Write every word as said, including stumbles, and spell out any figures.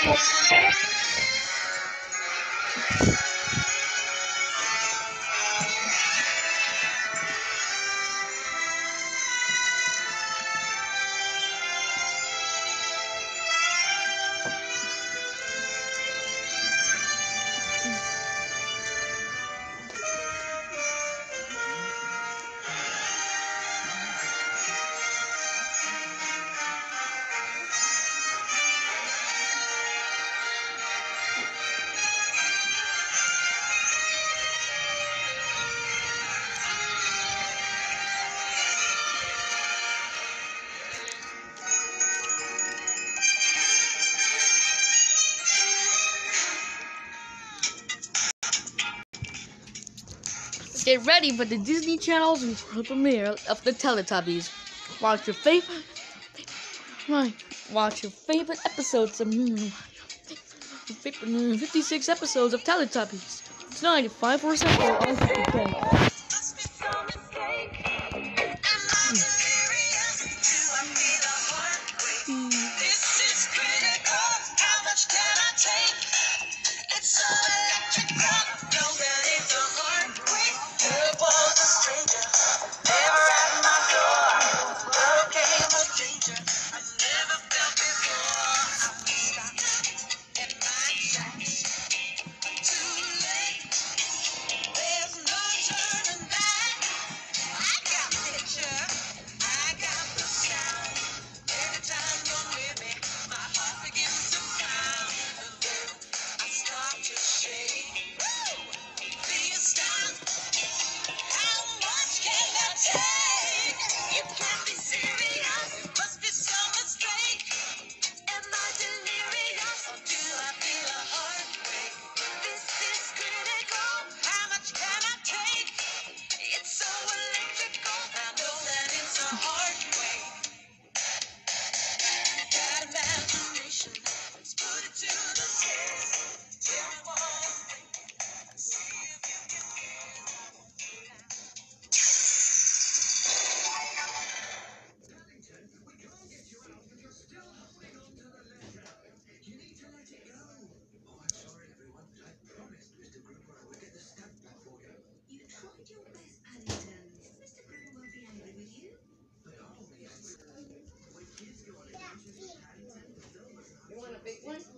Get ready for the Disney Channel's premiere of the Teletubbies. Watch your favorite, right? Watch your favorite episodes of fifty-six episodes of Teletubbies tonight at five four seven on Disney Channel.